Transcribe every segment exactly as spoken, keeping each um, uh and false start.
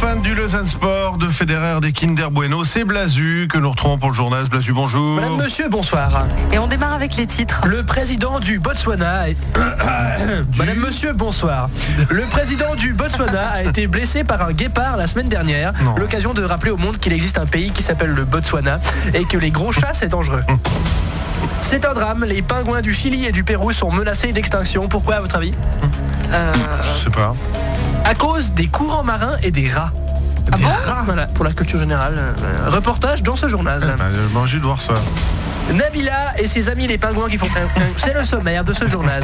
fan du Lausanne Sport, de Federer, des Kinder Bueno, c'est Blazu que nous retrouvons pour le journal. Blazu, bonjour. Madame, monsieur, bonsoir. Et on démarre avec les titres. Le président du Botswana... Est... Madame, monsieur, bonsoir. Le président du Botswana a été blessé par un guépard la semaine dernière. Non. L'occasion de rappeler au monde qu'il existe un pays qui s'appelle le Botswana et que les gros chats, c'est dangereux. C'est un drame. Les pingouins du Chili et du Pérou sont menacés d'extinction. Pourquoi, à votre avis ? euh... Je sais pas. À cause des courants marins et des rats. Ah des bon rats, voilà, pour la culture générale. Euh, reportage dans ce journal. Eh ben, j'ai envie de voir ça. Nabila et ses amis les pingouins qui font... C'est le sommaire de ce journal.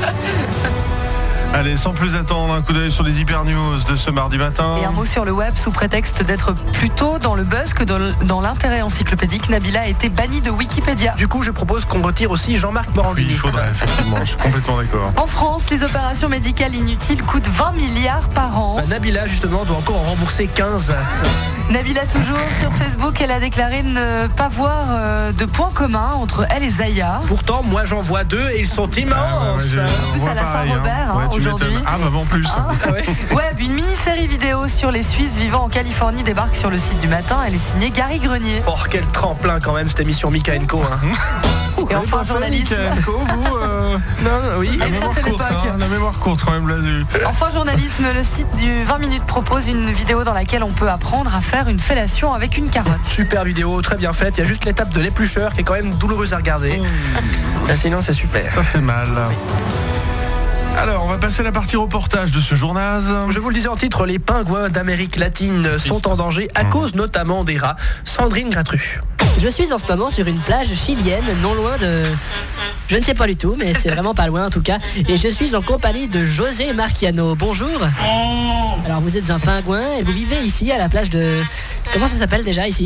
Allez, sans plus attendre, un coup d'œil sur les hyper news de ce mardi matin. Et un mot sur le web, sous prétexte d'être plutôt dans le buzz que dans l'intérêt encyclopédique, Nabila a été bannie de Wikipédia. Du coup, je propose qu'on retire aussi Jean-Marc Morandini. Oui, il faudrait, effectivement, je suis complètement d'accord. En France, les opérations médicales inutiles coûtent vingt milliards par an. Bah, Nabila, justement, doit encore en rembourser quinze. Nabila, toujours sur Facebook, elle a déclaré ne pas voir euh, de point commun entre elle et Zaya. Pourtant, moi j'en vois deux et ils sont immenses. Ah, ouais, ouais, en plus, à la Saint-Robert hein, hein, ouais, aujourd'hui. Ah, bah en plus. Hein ah, ouais. Web, une mini-série vidéo sur les Suisses vivant en Californie débarque sur le site du matin. Elle est signée Gary Grenier. Oh, quel tremplin quand même cette émission Mika and Co. Hein. Et enfin, journalisme. Mika and Co, vous euh... Non, oui. La mémoire, courte, hein, la mémoire courte, quand même, Blazu. Enfin, journalisme, le site du vingt minutes propose une vidéo dans laquelle on peut apprendre à faire une fellation avec une carotte. Super vidéo, très bien faite. Il y a juste l'étape de l'éplucheur qui est quand même douloureuse à regarder. Mmh. Sinon, c'est super. Ça fait mal. Alors, on va passer à la partie reportage de ce journal. Je vous le disais en titre, les pingouins d'Amérique latine sont en danger à mmh. cause notamment des rats. Sandrine Gratru. Je suis en ce moment sur une plage chilienne, non loin de... Je ne sais pas du tout, mais c'est vraiment pas loin en tout cas. Et je suis en compagnie de José Marciano. Bonjour. Alors vous êtes un pingouin et vous vivez ici à la plage de... Comment ça s'appelle déjà ici ?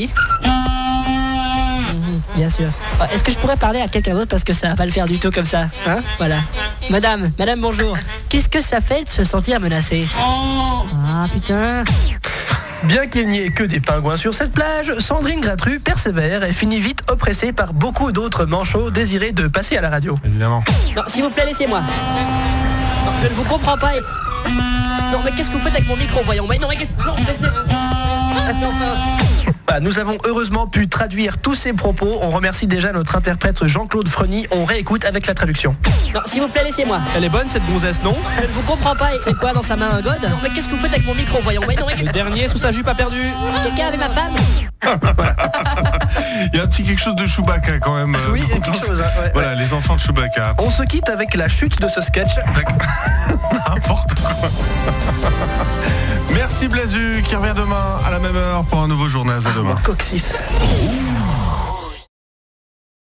Bien sûr. Est-ce que je pourrais parler à quelqu'un d'autre parce que ça va pas le faire du tout comme ça, hein ? Voilà. Madame, madame, bonjour. Qu'est-ce que ça fait de se sentir menacé ? Ah putain. Bien qu'il n'y ait que des pingouins sur cette plage, Sandrine Gratru persévère et finit vite oppressée par beaucoup d'autres manchots désirés de passer à la radio. Évidemment. Non, s'il vous plaît, laissez-moi. Non, je ne vous comprends pas. Et... Non, mais qu'est-ce que vous faites avec mon micro, voyons ? Mais non, mais qu'est-ce... Non, laissez-moi. Ah, enfin... Bah, nous avons heureusement pu traduire tous ces propos. On remercie déjà notre interprète Jean-Claude Freny. On réécoute avec la traduction. Non, s'il vous plaît, laissez-moi. Elle est bonne cette gonzesse, non ? Je ne vous comprends pas. C'est quoi dans sa main, un god ? Non, mais qu'est-ce que vous faites avec mon micro, voyons ? Mais non, mais le dernier sous sa jupe a perdu. Quelqu'un avait ma femme ? Il y a un petit quelque chose de Chewbacca quand même. Oui, il y a quelque chose. Hein, ouais, voilà, ouais. Les enfants de Chewbacca. On se quitte avec la chute de ce sketch. N'importe quoi. Merci Blazu qui revient demain à la même heure pour un nouveau journal. À demain. Coccyx. Oh.